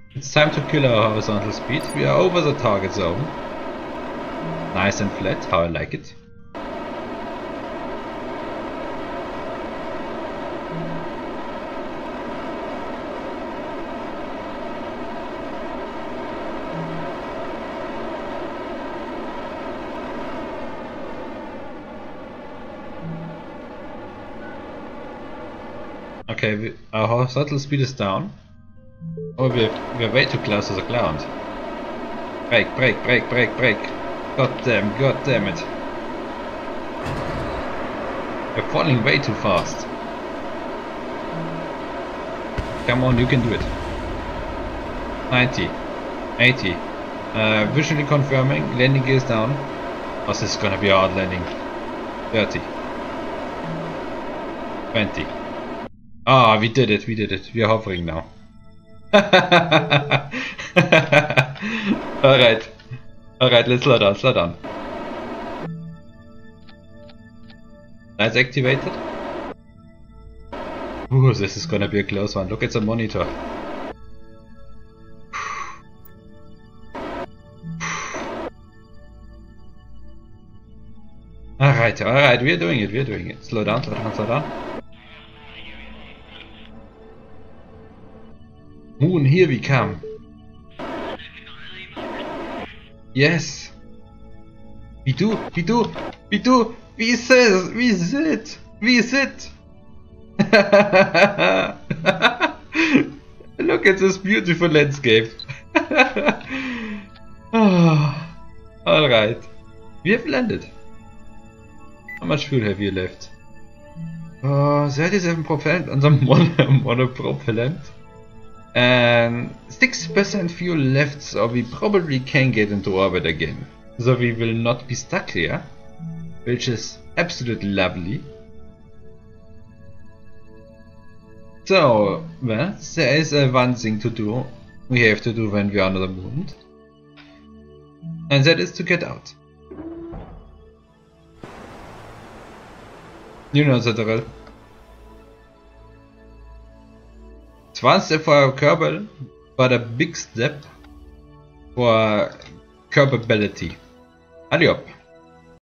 It's time to kill our horizontal speed. We are over the target zone. Nice and flat, how I like it. Okay, our horizontal speed is down. Oh, we're way too close to the ground. Brake, brake, brake, brake, brake. God damn it. We're falling way too fast. Come on, you can do it. 90, 80. Visually confirming, landing gear is down. Oh, this is gonna be a hard landing. 30. 20. Ah, we did it, we are hovering now. Alright, let's slow down. That's activated. Ooh, this is gonna be a close one. Look at the monitor. Alright, we're doing it. Slow down. Moon, here we come. Yes. We do. We sit. Look at this beautiful landscape. Alright. We have landed. How much fuel have you left? 37% on the monopropellant. And 6% fuel left, so we probably can get into orbit again. So we will not be stuck here, which is absolutely lovely. So, well, there is one thing to do, we have to do when we are on the moon. And that is to get out. You know the drill. It's one step for Kerbal, but a big step for Kerbability. Allez hop!